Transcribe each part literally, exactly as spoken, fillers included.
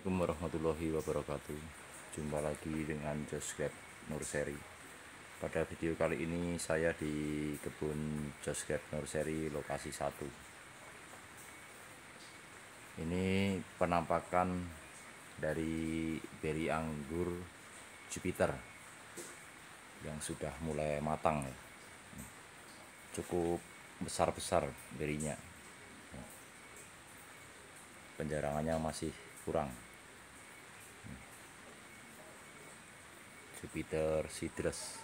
Assalamualaikum warahmatullahi wabarakatuh. Jumpa lagi dengan Josgret Nursery. Pada video kali ini saya di kebun Josgret Nursery lokasi satu. Ini penampakan dari beri anggur Jupiter yang sudah mulai matang ya. Cukup besar-besar berinya. Penjarangannya masih kurang. Jupiter Citrus.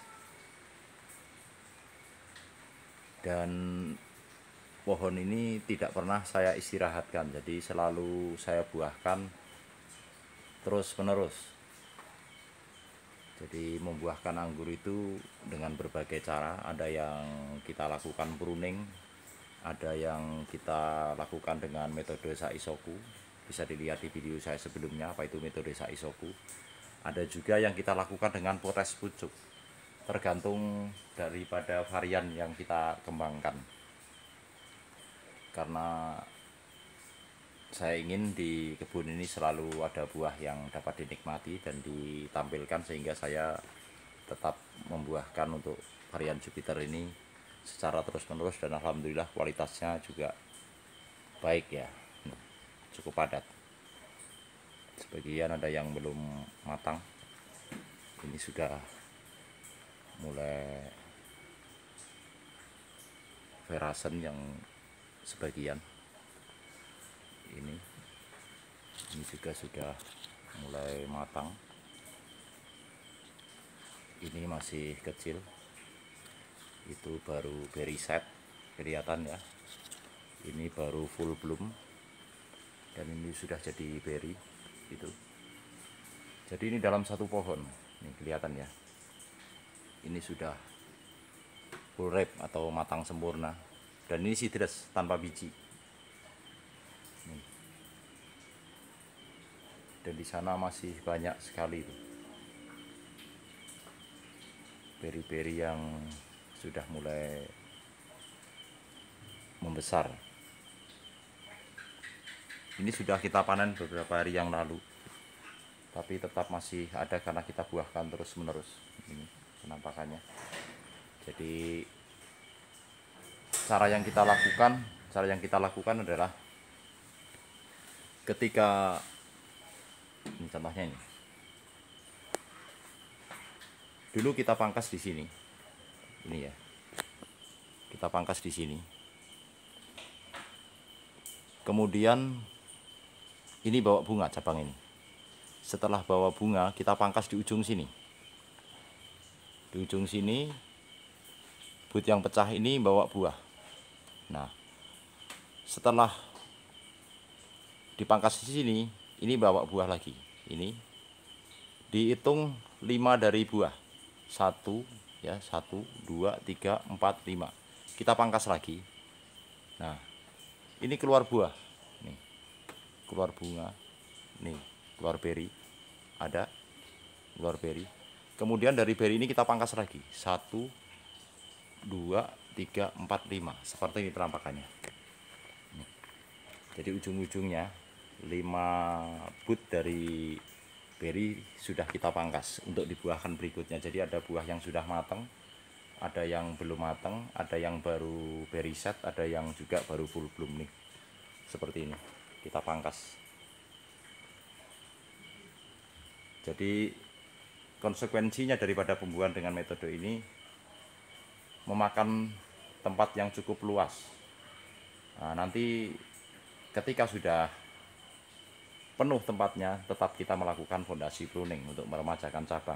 Dan pohon ini tidak pernah saya istirahatkan, jadi selalu saya buahkan terus menerus. Jadi membuahkan anggur itu dengan berbagai cara. Ada yang kita lakukan pruning, ada yang kita lakukan dengan metode Saisoku. Bisa dilihat di video saya sebelumnya apa itu metode Saisoku. Ada juga yang kita lakukan dengan potes pucuk, tergantung daripada varian yang kita kembangkan. Karena saya ingin di kebun ini selalu ada buah yang dapat dinikmati dan ditampilkan, sehingga saya tetap membuahkan untuk varian Jupiter ini secara terus-menerus, dan alhamdulillah kualitasnya juga baik ya, cukup padat. Sebagian ada yang belum matang, ini sudah mulai verasen yang sebagian. Ini ini juga sudah mulai matang. Ini masih kecil, itu baru berry set, kelihatan ya. Ini baru full bloom, dan ini sudah jadi berry itu. Jadi ini dalam satu pohon, ini kelihatan ya. Ini sudah full ripe atau matang sempurna, dan ini citrus tanpa biji. Nih. Dan di sana masih banyak sekali itu beri-beri yang sudah mulai membesar. Ini sudah kita panen beberapa hari yang lalu, tapi tetap masih ada karena kita buahkan terus menerus. Ini penampakannya. Jadi cara yang kita lakukan, cara yang kita lakukan adalah ketika ini contohnya ini. Dulu kita pangkas di sini. Ini ya. Kita pangkas di sini. Kemudian ini bawa bunga cabang ini. Setelah bawa bunga, kita pangkas di ujung sini. Di ujung sini, but yang pecah ini bawa buah. Nah, setelah dipangkas di sini, ini bawa buah lagi. Ini dihitung lima dari buah. Satu, ya, satu, dua, tiga, empat, lima. Kita pangkas lagi. Nah, ini keluar buah. Nih, keluar bunga. Nih, keluar beri. Ada keluar beri. Kemudian dari beri ini kita pangkas lagi. Satu, dua, tiga, empat, lima. Seperti ini penampakannya. Nih. Jadi ujung-ujungnya lima but dari beri sudah kita pangkas untuk dibuahkan berikutnya. Jadi ada buah yang sudah matang, ada yang belum matang, ada yang baru beri set, ada yang juga baru full bloom nih. Seperti ini kita pangkas. Jadi konsekuensinya daripada pembuahan dengan metode ini memakan tempat yang cukup luas. Nah, nanti ketika sudah penuh tempatnya, tetap kita melakukan fondasi pruning untuk meremajakan cabang.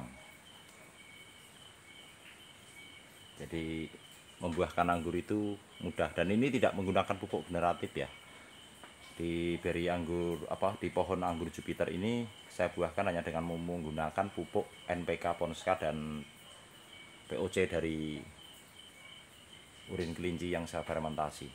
Jadi membuahkan anggur itu mudah, dan ini tidak menggunakan pupuk generatif ya. Di beri anggur apa di pohon anggur Jupiter ini saya buahkan hanya dengan menggunakan pupuk N P K Ponska dan P O C dari urin kelinci yang saya fermentasi.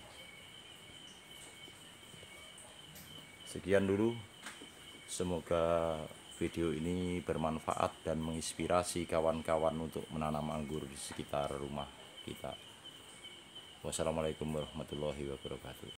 Sekian dulu, semoga video ini bermanfaat dan menginspirasi kawan-kawan untuk menanam anggur di sekitar rumah kita. Wassalamualaikum warahmatullahi wabarakatuh.